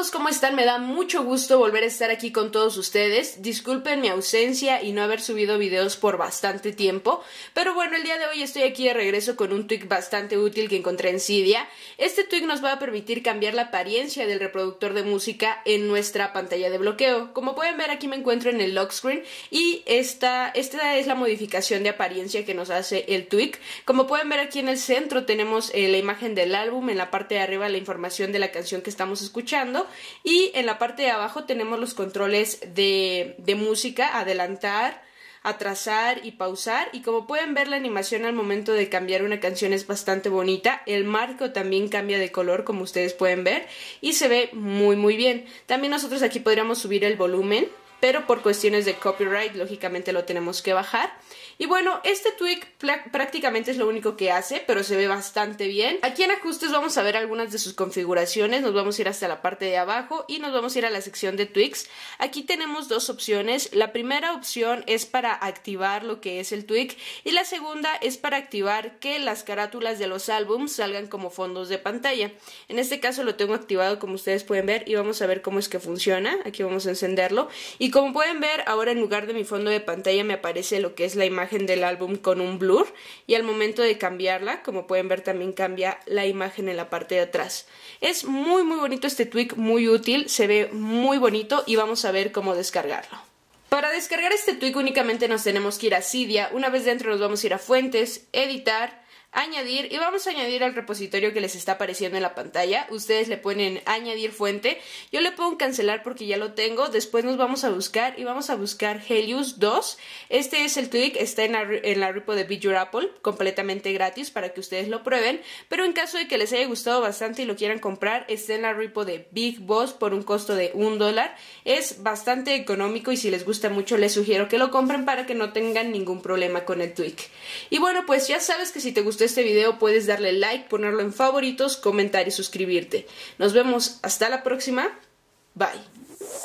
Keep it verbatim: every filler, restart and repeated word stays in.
todos, ¿cómo están? Me da mucho gusto volver a estar aquí con todos ustedes. Disculpen mi ausencia y no haber subido videos por bastante tiempo, pero bueno, el día de hoy estoy aquí de regreso con un tweak bastante útil que encontré en Cydia. Este tweak nos va a permitir cambiar la apariencia del reproductor de música en nuestra pantalla de bloqueo. Como pueden ver, aquí me encuentro en el lock screen y esta, esta es la modificación de apariencia que nos hace el tweak. Como pueden ver, aquí en el centro tenemos eh, la imagen del álbum, en la parte de arriba la información de la canción que estamos escuchando y en la parte de abajo tenemos los controles de, de música, adelantar, atrasar y pausar, y como pueden ver, la animación al momento de cambiar una canción es bastante bonita. El marco también cambia de color, como ustedes pueden ver, y se ve muy muy bien. También nosotros aquí podríamos subir el volumen, pero por cuestiones de copyright lógicamente lo tenemos que bajar. Y bueno, este tweak prácticamente es lo único que hace, pero se ve bastante bien. Aquí en ajustes vamos a ver algunas de sus configuraciones, nos vamos a ir hasta la parte de abajo y nos vamos a ir a la sección de tweaks. Aquí tenemos dos opciones. La primera opción es para activar lo que es el tweak y la segunda es para activar que las carátulas de los álbums salgan como fondos de pantalla. En este caso lo tengo activado, como ustedes pueden ver, y vamos a ver cómo es que funciona. Aquí vamos a encenderlo y como pueden ver, ahora en lugar de mi fondo de pantalla me aparece lo que es la imagen del álbum con un blur, y al momento de cambiarla, como pueden ver, también cambia la imagen en la parte de atrás. Es muy muy bonito este tweak, muy útil, se ve muy bonito y vamos a ver cómo descargarlo. Para descargar este tweak únicamente nos tenemos que ir a Cydia. Una vez dentro nos vamos a ir a fuentes, editar, añadir, y vamos a añadir al repositorio que les está apareciendo en la pantalla. Ustedes le ponen añadir fuente, yo le pongo cancelar porque ya lo tengo. Después nos vamos a buscar y vamos a buscar Helios dos. Este es el tweak, está en la, en la repo de Be Your Apple, completamente gratis para que ustedes lo prueben, pero en caso de que les haya gustado bastante y lo quieran comprar, está en la repo de Big Boss por un costo de un dólar. Es bastante económico y si les gusta mucho les sugiero que lo compren para que no tengan ningún problema con el tweak. Y bueno, pues ya sabes que si te gustó este video puedes darle like, ponerlo en favoritos, comentar y suscribirte. Nos vemos hasta la próxima. Bye.